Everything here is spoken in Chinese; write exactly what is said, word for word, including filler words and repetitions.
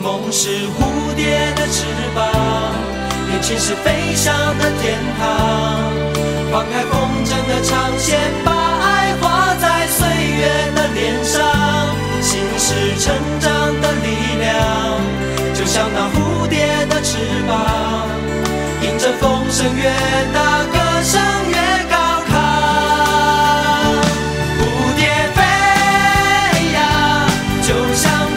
梦是蝴蝶的翅膀，年轻是飞翔的天堂。放开风筝的长线，把爱画在岁月的脸上。心是成长的力量，就像那蝴蝶的翅膀，迎着风声越大，歌声越高亢。蝴蝶飞呀，就像